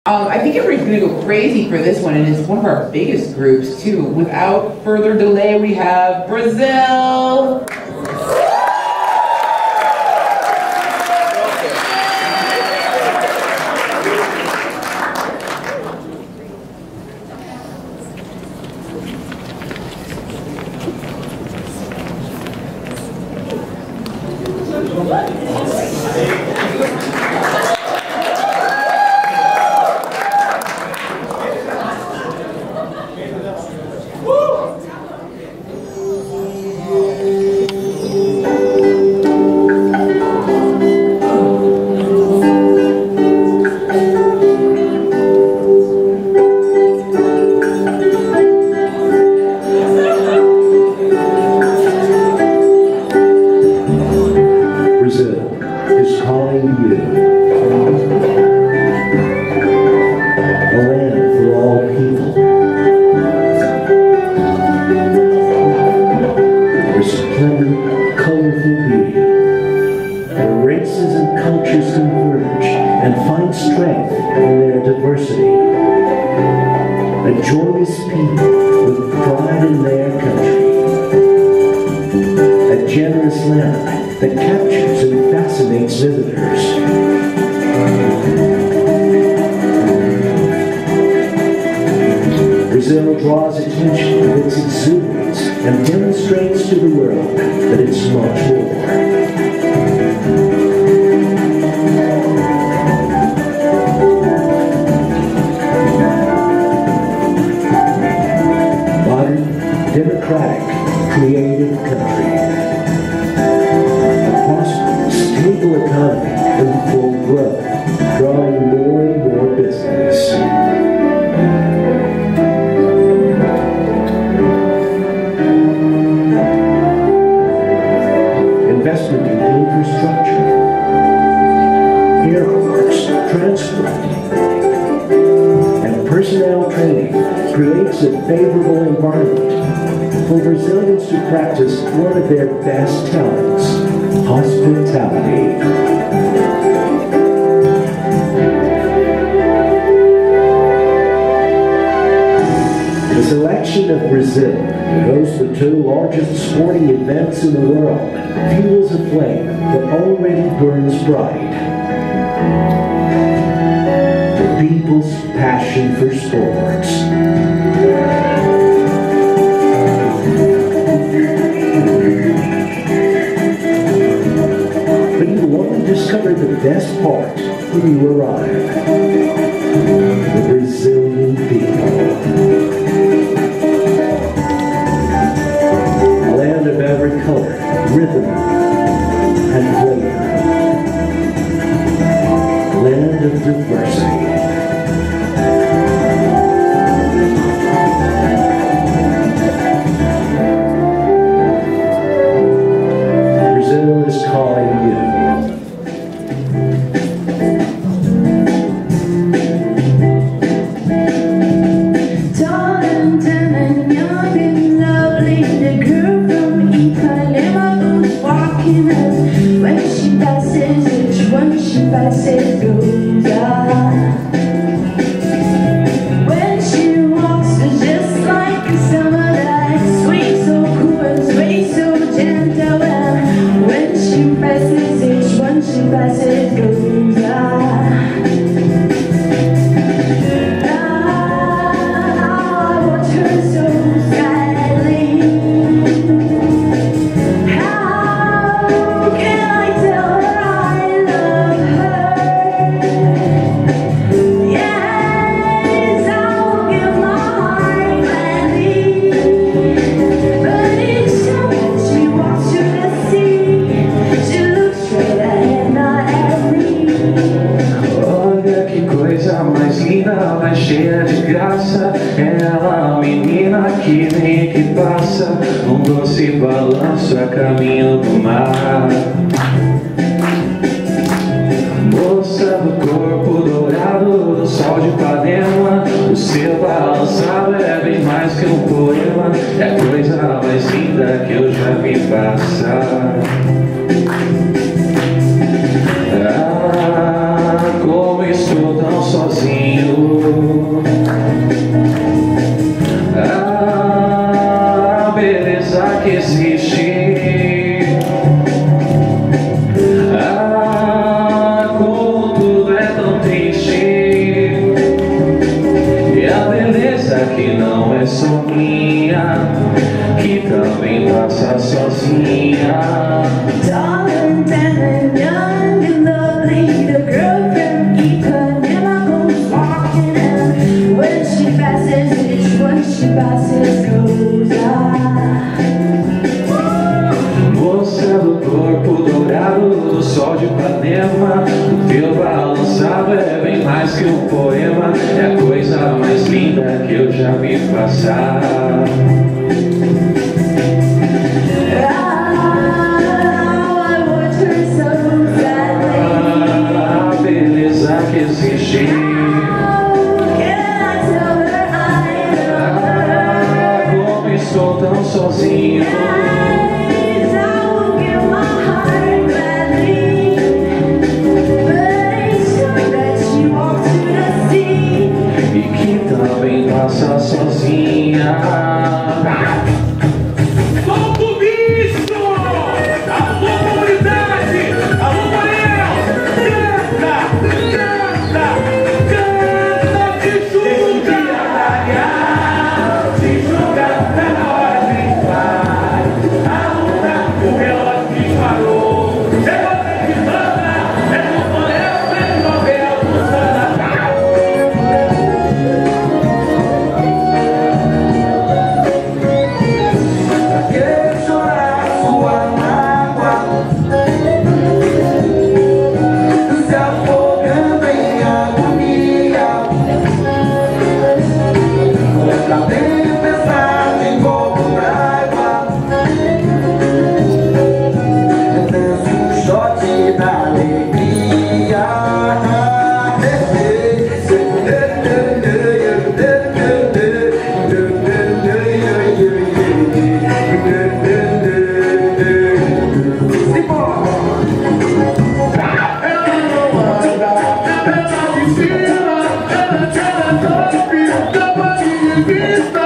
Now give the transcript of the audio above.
I think everybody's going to go crazy for this one, and it's one of our biggest groups, too. Without further delay, we have Brazil! Brazil draws attention with its exuberance and demonstrates to the world that it's much more. Modern, democratic, creative country. A prosperous, stable economy and full growth, drawing more and more business. Investment in infrastructure, airports, transport, and personnel training creates a favorable environment for Brazilians to practice one of their best talents, hospitality. The selection of Brazil to host the two largest sporting events in the world fuels a flame that already burns bright. The people's passion for sports. But you want to discover the best part when you arrive. The Brazilian people. Of every color, rhythm, and flavor. Land of diversity. Brazil is calling you. Tall and tan and young and lovely, the girl from Ipanema who's walking up. When she passes, each one she passes goes on. When she walks, it's just like a summer night, sweet, so cool and sweet, so gentle. And when she passes, each one she passes goes on. Mais linda, mais cheia de graça. Ela, menina que vem e que passa, um doce balanço a caminho do mar. Moça do corpo dourado do sol de Ipanema, o seu balançado é bem mais que um poema, é a coisa mais linda que eu já vi passar. Como estou tão sozinho, que não é só minha, que também passa sozinha. Tall and tan and young and lovely, the girl from Ipanema goes walking, and when she passes, each one she passes goes Moça do corpo dourado do sol de Ipanema, o teu balançado é bem mais que um poema, é a coisa mais linda que eu já vi passar. A beleza que existe, como estou tão sozinho. Também passa sozinha. Solta o bicho! Alô, comunidade! Alô, Morel! Canta! Te julga! Te julga, tá na hora de entrar. A luta, o relógio disparou. É você que manda, é o Morel, é o Nobel do Santa. Vista!